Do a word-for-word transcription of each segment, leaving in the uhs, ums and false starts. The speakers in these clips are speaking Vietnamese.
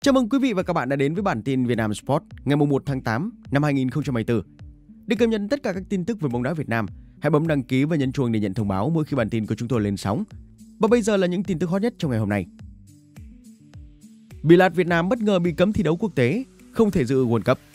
Chào mừng quý vị và các bạn đã đến với bản tin Vietnam Sport ngày mùng một tháng tám năm hai nghìn không trăm hai mươi tư. Để cập nhật tất cả các tin tức về bóng đá Việt Nam, hãy bấm đăng ký và nhấn chuông để nhận thông báo mỗi khi bản tin của chúng tôi lên sóng. Và bây giờ là những tin tức hot nhất trong ngày hôm nay. Billard Việt Nam bất ngờ bị cấm thi đấu quốc tế, không thể dự World Cup.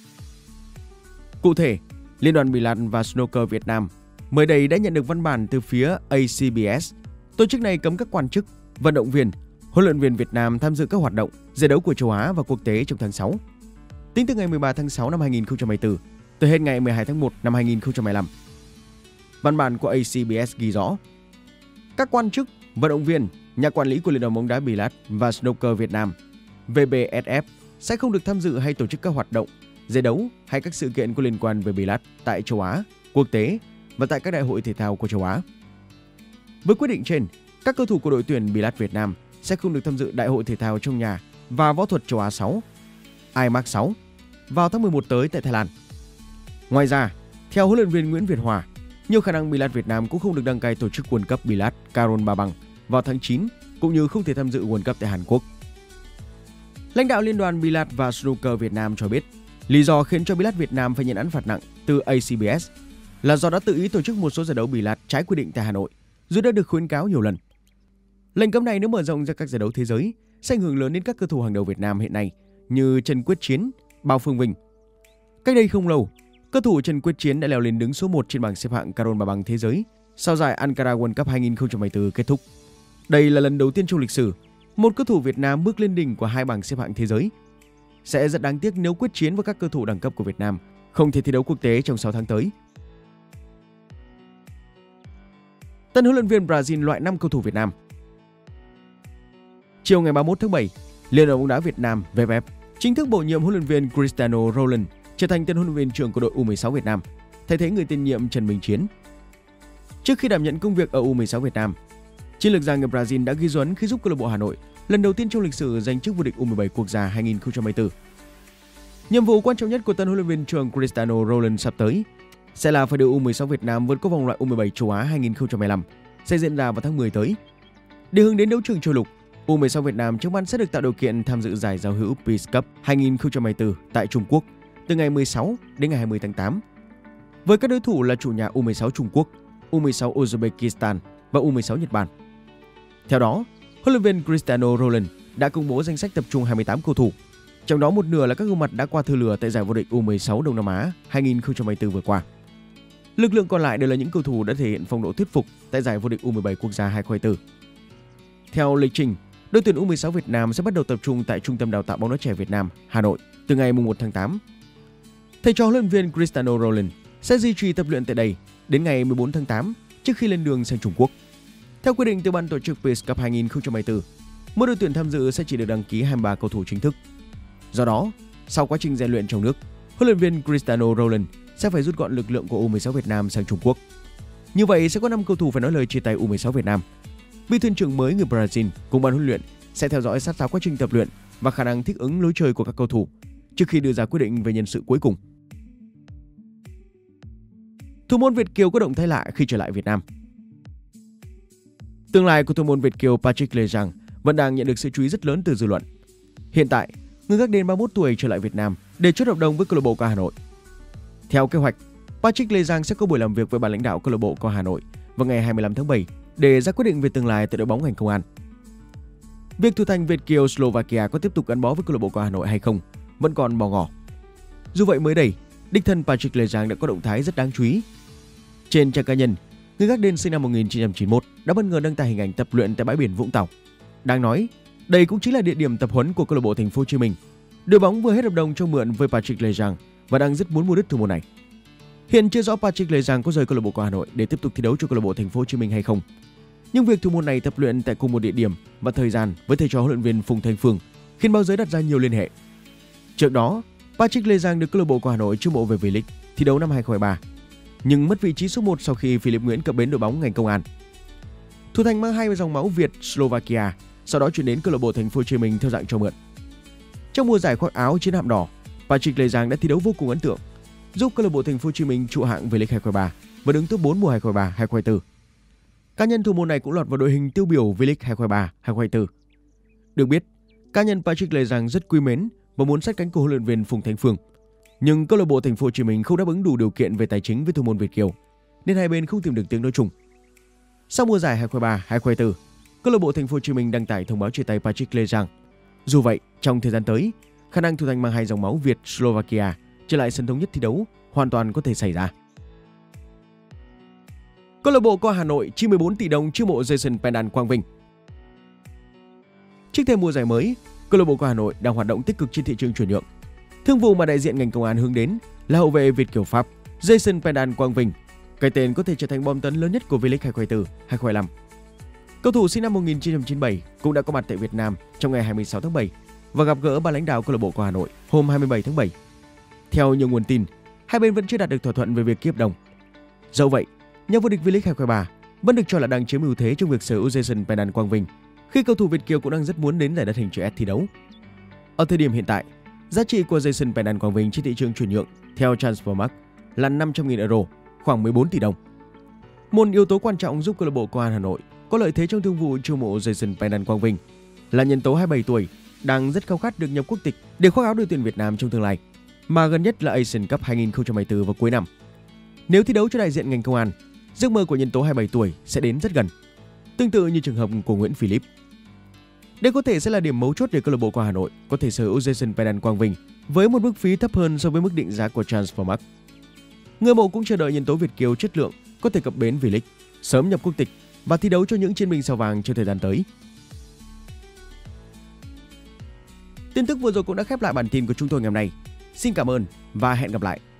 Cụ thể, Liên đoàn Billard và Snooker Việt Nam mới đây đã nhận được văn bản từ phía a xê bê ét. Tổ chức này cấm các quan chức, vận động viên, huấn luyện viên Việt Nam tham dự các hoạt động, giải đấu của châu Á và quốc tế trong tháng sáu. Tính từ ngày mười ba tháng sáu năm hai nghìn không trăm hai mươi tư tới hết ngày mười hai tháng một năm hai nghìn không trăm hai mươi lăm. Văn bản của a xê bê ét ghi rõ: các quan chức, vận động viên, nhà quản lý của Liên đoàn bóng đá Billard và Snooker Việt Nam vê bê ét ép sẽ không được tham dự hay tổ chức các hoạt động, giải đấu hay các sự kiện có liên quan về Billard tại châu Á, quốc tế và tại các đại hội thể thao của châu Á. Với quyết định trên, các cầu thủ của đội tuyển Billard Việt Nam sẽ không được tham dự Đại hội thể thao trong nhà và võ thuật châu Á sáu, i mác sáu vào tháng mười một tới tại Thái Lan. Ngoài ra, theo huấn luyện viên Nguyễn Việt Hòa, nhiều khả năng Billard Việt Nam cũng không được đăng cai tổ chức World Cup Billard Caron Ba Bằng vào tháng chín, cũng như không thể tham dự World Cup tại Hàn Quốc. Lãnh đạo Liên đoàn Billard và Snooker Việt Nam cho biết, lý do khiến cho Billard Việt Nam phải nhận án phạt nặng từ a xê bê ét là do đã tự ý tổ chức một số giải đấu Billard trái quy định tại Hà Nội, dù đã được khuyến cáo nhiều lần. Lệnh cấm này nếu mở rộng ra các giải đấu thế giới sẽ ảnh hưởng lớn đến các cầu thủ hàng đầu Việt Nam hiện nay như Trần Quyết Chiến, Bao Phương Vinh. Cách đây không lâu, cầu thủ Trần Quyết Chiến đã leo lên đứng số một trên bảng xếp hạng Caron Ba Bằng thế giới sau giải Ankara World Cup hai nghìn không trăm hai mươi tư kết thúc. Đây là lần đầu tiên trong lịch sử một cầu thủ Việt Nam bước lên đỉnh của hai bảng xếp hạng thế giới. Sẽ rất đáng tiếc nếu Quyết Chiến và các cầu thủ đẳng cấp của Việt Nam không thể thi đấu quốc tế trong sáu tháng tới. Tân huấn luyện viên Brazil loại năm cầu thủ Việt Nam. Chiều ngày ba mươi mốt tháng bảy, Liên đoàn bóng đá Việt Nam vê ép ép chính thức bổ nhiệm huấn luyện viên Cristiano Roland trở thành tân huấn luyện viên trưởng của đội u mười sáu Việt Nam, thay thế người tiền nhiệm Trần Minh Chiến. Trước khi đảm nhận công việc ở u mười sáu Việt Nam, chiến lược gia người Brazil đã ghi dấu ấn khi giúp câu lạc bộ Hà Nội lần đầu tiên trong lịch sử giành chức vô địch u mười bảy quốc gia hai nghìn không trăm hai mươi tư. Nhiệm vụ quan trọng nhất của tân huấn luyện viên trưởng Cristiano Roland sắp tới sẽ là phải đưa u mười sáu Việt Nam vượt qua vòng loại u mười bảy châu Á hai nghìn không trăm hai mươi lăm sẽ diễn ra vào tháng mười tới. Để hướng đến đấu trường châu lục, u mười sáu Việt Nam trước mắt sẽ được tạo điều kiện tham dự giải giao hữu Peace Cup hai nghìn không trăm hai mươi tư tại Trung Quốc từ ngày mười sáu đến ngày hai mươi tháng tám. Với các đối thủ là chủ nhà u mười sáu Trung Quốc, u mười sáu Uzbekistan và u mười sáu Nhật Bản. Theo đó, huấn luyện viên Cristiano Roland đã công bố danh sách tập trung hai mươi tám cầu thủ, trong đó một nửa là các gương mặt đã qua thư lửa tại giải vô địch u mười sáu Đông Nam Á hai nghìn không trăm hai mươi tư vừa qua. Lực lượng còn lại đều là những cầu thủ đã thể hiện phong độ thuyết phục tại giải vô địch u mười bảy quốc gia hai nghìn không trăm hai mươi tư. Theo lịch trình, đội tuyển u mười sáu Việt Nam sẽ bắt đầu tập trung tại Trung tâm Đào tạo bóng đá trẻ Việt Nam, Hà Nội từ ngày mùng một tháng tám. Thầy trò huấn luyện viên Cristiano Roland sẽ duy trì tập luyện tại đây đến ngày mười bốn tháng tám trước khi lên đường sang Trung Quốc. Theo quy định từ ban tổ chức Peace Cup hai nghìn không trăm hai mươi tư, mỗi đội tuyển tham dự sẽ chỉ được đăng ký hai mươi ba cầu thủ chính thức. Do đó, sau quá trình rèn luyện trong nước, huấn luyện viên Cristiano Roland sẽ phải rút gọn lực lượng của u mười sáu Việt Nam sang Trung Quốc. Như vậy sẽ có năm cầu thủ phải nói lời chia tay u mười sáu Việt Nam. Bí thuyền trưởng mới người Brazil cùng ban huấn luyện sẽ theo dõi sát sao quá trình tập luyện và khả năng thích ứng lối chơi của các cầu thủ trước khi đưa ra quyết định về nhân sự cuối cùng. Thủ môn Việt kiều có động thái lạ khi trở lại Việt Nam. Tương lai của thủ môn Việt kiều Patrick Lejang vẫn đang nhận được sự chú ý rất lớn từ dư luận. Hiện tại, người gác đền ba mươi mốt tuổi trở lại Việt Nam để chốt hợp đồng với câu lạc bộ ca Hà Nội. Theo kế hoạch, Patrick Lejang sẽ có buổi làm việc với ban lãnh đạo câu lạc bộ ca Hà Nội vào ngày hai mươi lăm tháng bảy để ra quyết định về tương lai tại đội bóng ngành công an. Việc thủ thành Việt kiều Slovakia có tiếp tục gắn bó với câu lạc bộ ca Hà Nội hay không vẫn còn bỏ ngỏ. Dù vậy mới đây, đích thân Patrick Lejang đã có động thái rất đáng chú ý. Trên trang cá nhân, người gác đền sinh năm một nghìn chín trăm chín mươi mốt đã bất ngờ đăng tải hình ảnh tập luyện tại bãi biển Vũng Tàu. Đáng nói, đây cũng chính là địa điểm tập huấn của câu lạc bộ Thành phố Hồ Chí Minh. Đội bóng vừa hết hợp đồng cho mượn với Patrick Lejang và đang rất muốn mua đứt thủ môn này. Hiện chưa rõ Patrick Lejang có rời câu lạc bộ của Hà Nội để tiếp tục thi đấu cho câu lạc bộ Thành phố Hồ Chí Minh hay không. Nhưng việc thủ môn này tập luyện tại cùng một địa điểm và thời gian với thầy trò huấn luyện viên Phùng Thanh Phương khiến báo giới đặt ra nhiều liên hệ. Trước đó, Patrick Lejang được câu lạc bộ của Hà Nội chiêu mộ về V-League thi đấu năm hai nghìn không trăm hai mươi ba, nhưng mất vị trí số một sau khi Philip Nguyễn cập bến đội bóng ngành công an. Thủ thành mang hai dòng máu Việt Slovakia, sau đó chuyển đến câu lạc bộ Thành phố Hồ Chí Minh theo dạng cho mượn. Trong mùa giải khoác áo chiến hạm đỏ, Patrick Lejang đã thi đấu vô cùng ấn tượng, giúp câu lạc bộ Thành phố Hồ Chí Minh trụ hạng V-League hai nghìn không trăm hai mươi ba và đứng top bốn mùa hai nghìn không trăm hai mươi ba hai nghìn không trăm hai mươi tư. Cá nhân thủ môn này cũng lọt vào đội hình tiêu biểu V-League hai nghìn không trăm hai mươi ba hai nghìn không trăm hai mươi tư. Được biết, Cá nhân Patrick Lê Giang rất quý mến và muốn sát cánh của huấn luyện viên Phùng Thanh Phương. Nhưng câu lạc bộ Thành phố Hồ Chí Minh không đáp ứng đủ điều kiện về tài chính với thủ môn Việt kiều, nên hai bên không tìm được tiếng nói chung. Sau mùa giải hai không hai ba hai không hai tư, câu lạc bộ Thành phố Hồ Chí Minh đăng tải thông báo chia tay Patrick Lê Giang. Dù vậy, trong thời gian tới, khả năng thủ thành mang hai dòng máu Việt Slovakia trở lại sân thống nhất thi đấu hoàn toàn có thể xảy ra. Câu lạc bộ Công an Hà Nội chi mười bốn tỷ đồng chiêu mộ Jason Pendan Quang Vinh. Trước thêm mùa giải mới, câu lạc bộ Công an Hà Nội đang hoạt động tích cực trên thị trường chuyển nhượng. Thương vụ mà đại diện ngành công an hướng đến là hậu vệ Việt kiều Pháp Jason Pendan Quang Vinh. Cái tên có thể trở thành bom tấn lớn nhất của V-League hai không hai tư hai không hai lăm. Cầu thủ sinh năm một nghìn chín trăm chín mươi bảy cũng đã có mặt tại Việt Nam trong ngày hai mươi sáu tháng bảy và gặp gỡ ban lãnh đạo câu lạc bộ Công an Hà Nội hôm hai mươi bảy tháng bảy. Theo nhiều nguồn tin, hai bên vẫn chưa đạt được thỏa thuận về việc ký hợp đồng. Dẫu vậy, nhà vô địch V-League hai không hai ba vẫn được cho là đang chiếm ưu thế trong việc sở hữu Jason Pendan Quang Vinh, khi cầu thủ Việt kiều cũng đang rất muốn đến giải đất hình chữ S thi đấu. Ở thời điểm hiện tại, giá trị của Jason Pendan Quang Vinh trên thị trường chuyển nhượng theo Transfermarkt là năm trăm nghìn euro, khoảng mười bốn tỷ đồng. Một yếu tố quan trọng giúp câu lạc bộ Công an Hà Nội có lợi thế trong thương vụ chiêu mộ Jason Pendan Quang Vinh là nhân tố hai mươi bảy tuổi đang rất khao khát được nhập quốc tịch để khoác áo đội tuyển Việt Nam trong tương lai, mà gần nhất là Asian Cup hai không hai tư vào cuối năm. Nếu thi đấu cho đại diện ngành công an, giấc mơ của nhân tố hai mươi bảy tuổi sẽ đến rất gần, tương tự như trường hợp của Nguyễn Philip. Đây có thể sẽ là điểm mấu chốt để câu lạc bộ Công an Hà Nội có thể sở hữu Jason Pendan Quang Vinh với một mức phí thấp hơn so với mức định giá của Transfermarkt. Người mộ cũng chờ đợi nhân tố Việt kiều chất lượng có thể cập bến V-League, sớm nhập quốc tịch và thi đấu cho những chiến binh sao vàng trong thời gian tới. Tin tức vừa rồi cũng đã khép lại bản tin của chúng tôi ngày hôm nay. Xin cảm ơn và hẹn gặp lại.